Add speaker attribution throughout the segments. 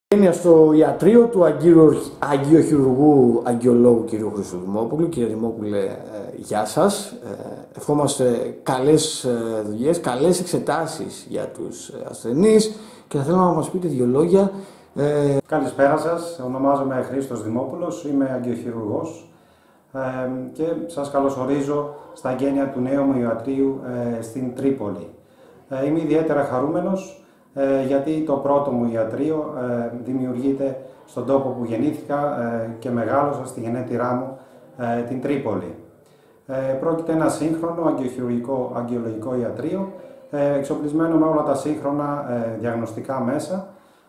Speaker 1: Στο ιατρείο του Αγγειοχειρουργού Αγγειολόγου κ. Χρήστου Δημόπουλου. Κύριε Δημόπουλε, γεια σας. Ευχόμαστε καλές δουλειές, καλές εξετάσεις για τους ασθενείς και θα θέλαμε να μας πείτε δύο λόγια.
Speaker 2: Καλησπέρα σας, ονομάζομαι Χρήστος Δημόπουλος, είμαι αγγειοχειρουργός και σας καλωσορίζω στα εγγένεια του νέου μου ιατρείου στην Τρίπολη. Είμαι ιδιαίτερα χαρούμενος γιατί το πρώτο μου ιατρείο δημιουργείται στον τόπο που γεννήθηκα και μεγάλωσα, στη γενέτειρά μου, την Τρίπολη. Πρόκειται ένα σύγχρονο αγγειοχειρουργικό αγγειολογικό ιατρείο, εξοπλισμένο με όλα τα σύγχρονα διαγνωστικά μέσα,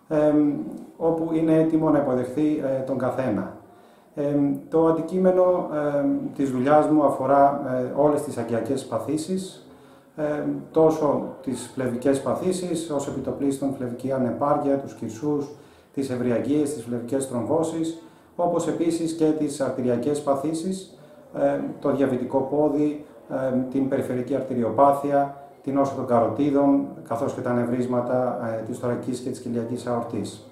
Speaker 2: όπου είναι έτοιμο να υποδεχθεί τον καθένα. Το αντικείμενο της δουλειάς μου αφορά όλες τις αγκιακές παθήσεις, τόσο τις φλεβικές παθήσεις, ως επιτοπλίστων φλεβική ανεπάρκεια, τους κυρσούς, τις ευρυαγγείες, τις φλεβικές τρομβώσεις, όπως επίσης και τις αρτηριακές παθήσεις, το διαβητικό πόδι, την περιφερειακή αρτηριοπάθεια, την όσο των καροτίδων, καθώς και τα νευρίσματα της θωρακικής και της κοιλιακής αορτής.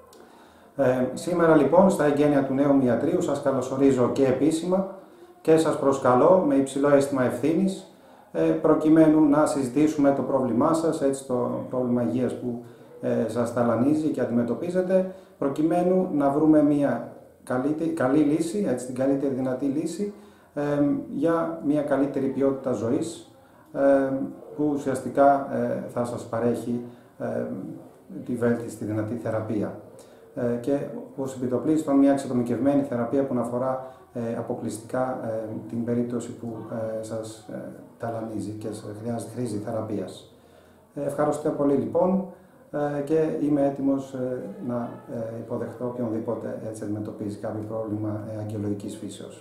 Speaker 2: Σήμερα λοιπόν στα εγγένεια του νέου μου ιατρείου σας καλωσορίζω και επίσημα και σας προσκαλώ με υψηλό αίσθημα ευθύνης, προκειμένου να συζητήσουμε το πρόβλημά σας, έτσι το πρόβλημα υγείας που σας ταλανίζει και αντιμετωπίζετε, προκειμένου να βρούμε μια καλή λύση, έτσι, την καλύτερη δυνατή λύση για μια καλύτερη ποιότητα ζωής που ουσιαστικά θα σας παρέχει τη βέλτιστη δυνατή θεραπεία και ως επιτοπλίστων μια εξατομικευμένη θεραπεία που να αφορά αποκλειστικά την περίπτωση που σας ταλανίζει και χρήζει θεραπείας. Ευχαριστώ πολύ λοιπόν και είμαι έτοιμος να υποδεχτώ οποιονδήποτε έτσι αντιμετωπίζει κάποιο πρόβλημα αγγειολογικής φύσεως.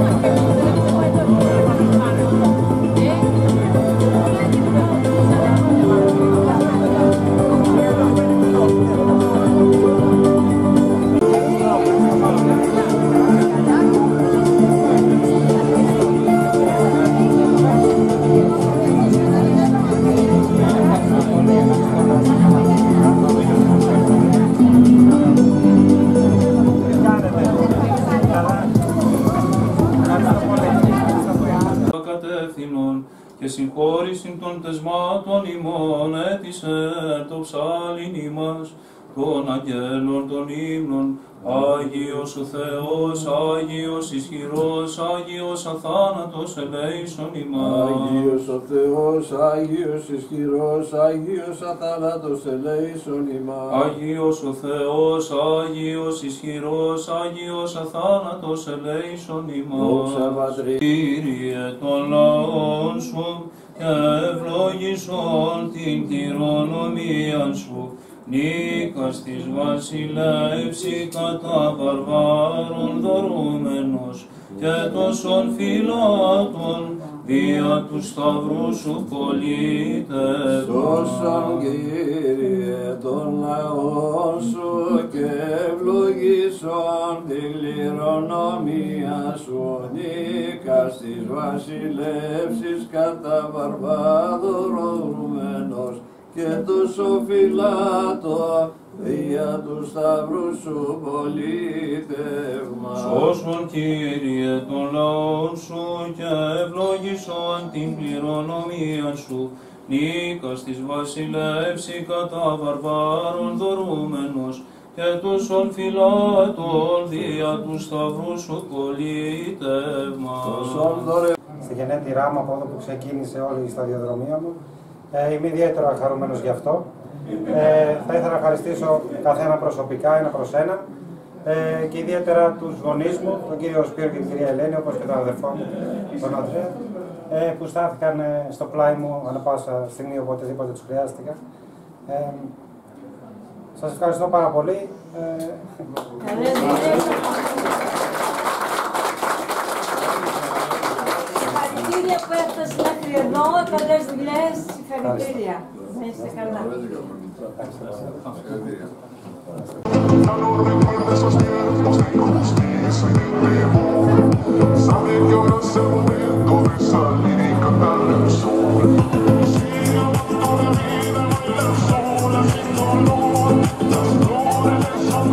Speaker 3: Και συγχώρησιν των τεσμάτων ημών έτησε το ψάλιν ημάς των αγγέλων των ύμνων. Άγιος ο Θεός, Άγιος ισχυρός, Άγιος αθάνατος ελέησον ημάς.
Speaker 4: Άγιος ο Θεός, Άγιος ισχυρός, Άγιος αθάνατος ελέησον ημάς.
Speaker 3: Άγιος ο Θεός, Άγιος ισχυρός, Άγιος αθάνατος ελέησον ημάς. Κύριε των λαών σου και ευλόγησον την κληρονομίαν σου, νίκας της βασιλεύση κατά βαρβάρων δωρούμενος και τόσων φυλάτων δια του σταυρού σου πολίτευμα.
Speaker 4: Σώσον Κύριε των λαών σου και ευλογήσον την κληρονομία σου, νίκας της βασιλεύσης κατά βαρβάρων δωρούμενος και τόσο φυλάτο δια του σταυρού σου πολίτευμα.
Speaker 3: Σώσον Κύριε των λαών σου και ευλόγησον την κληρονομία σου, νίκας της βασιλεύση κατά βαρβάρων δωρούμενος και τόσων φυλάτων δια του σταυρού σου πολίτευμα.
Speaker 2: Στη γενέτειρά μου, από εδώ που ξεκίνησε όλη η σταδιοδρομία μου, είμαι ιδιαίτερα χαρούμενος γι' αυτό. Θα ήθελα να ευχαριστήσω καθένα προσωπικά, ένα προς ένα, και ιδιαίτερα τους γονείς μου, τον κύριο Σπύρο και την κυρία Ελένη, όπως και τον αδερφό μου, τον Ανδρέα, που στάθηκαν στο πλάι μου ανά πάσα στιγμή, οποτεδήποτε τους χρειάστηκα. Σας ευχαριστώ πάρα πολύ.
Speaker 5: Συγχαρητήρια που έφτασε μέχρι εδώ, καλές δουλειές, συγχαρητήρια. Να είστε καλά.
Speaker 6: Ya no recuerdo esos tiempos de injusticia y de temor. Sabe que ahora es el momento de salir y cantar el sol. Sigue hablando de vida, baila sola sin dolor. Las flores son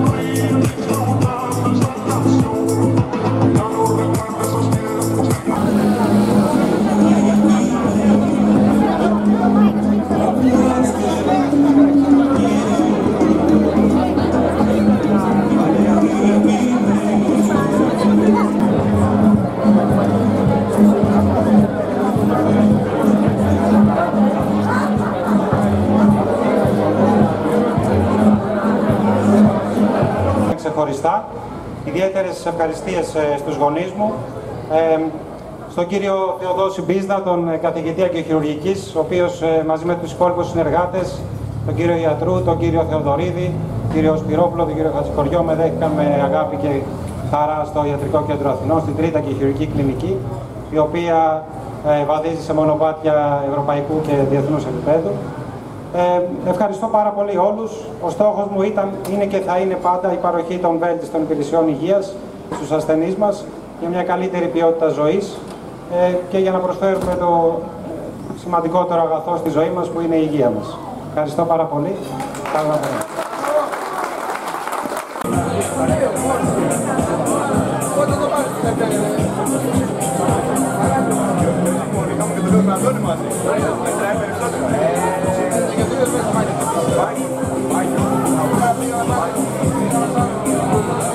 Speaker 2: ιδιαίτερες ευχαριστίες στους γονείς μου, στον κύριο Θεοδόση Μπίζδα, τον καθηγητή Αγγειοχειρουργικής, ο οποίος μαζί με τους υπόλοιπους συνεργάτες, τον κύριο Ιατρού, τον κύριο Θεοδωρίδη, τον κύριο Σπυρόπουλο, τον κύριο Χατζηχωριό, με δέχτηκαν με αγάπη και χαρά στο Ιατρικό Κέντρο Αθηνών, στην Τρίτη Αγγειοχειρουργική Κλινική, η οποία βαδίζει σε μονοπάτια ευρωπαϊκού και διεθνούς επίπεδου. Ευχαριστώ πάρα πολύ όλους. Ο στόχος μου είναι και θα είναι πάντα η παροχή των βέλτιστων υπηρεσιών υγείας στους ασθενείς μας για μια καλύτερη ποιότητα ζωής και για να προσφέρουμε το σημαντικότερο αγαθό στη ζωή μας που είναι η υγεία μας. Ευχαριστώ πάρα πολύ. Καλό βράδυ.